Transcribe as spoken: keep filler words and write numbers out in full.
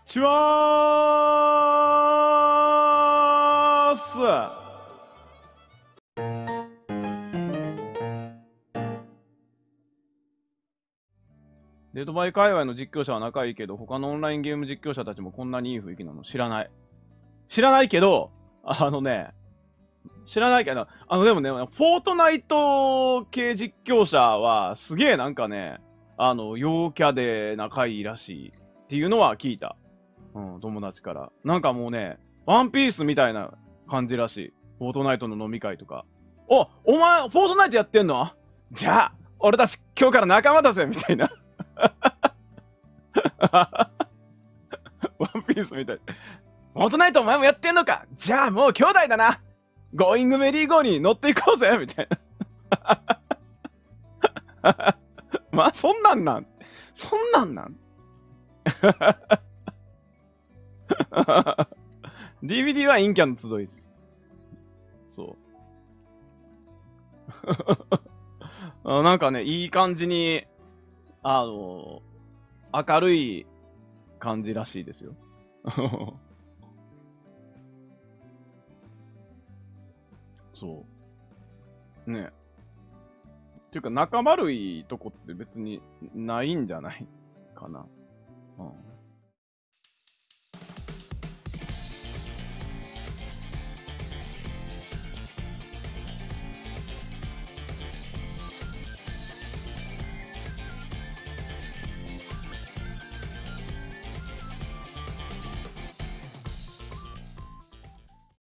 ちはーす。デートバイ界隈の実況者は仲いいけど、他のオンラインゲーム実況者たちもこんなにいい雰囲気なの知らない。知らないけど、あのね、知らないけど、あのでもね、フォートナイト系実況者はすげえなんかね、あの、陽キャで仲いいらしいっていうのは聞いた。うん、友達から。なんかもうね、ワンピースみたいな感じらしい。フォートナイトの飲み会とか。お、お前、フォートナイトやってんの？じゃあ、俺たち今日から仲間だぜみたいな。ワンピースみたい。フォートナイトお前もやってんのか？じゃあもう兄弟だな。ゴーイングメリーゴーに乗っていこうぜみたいな。まあ、そんなんなん。そんなんなん。ディーブイディー は陰キャの集いです。そう。なんかね、いい感じに、あの、明るい感じらしいですよ。そう。ね。っていうか、仲悪いとこって別にないんじゃないかな。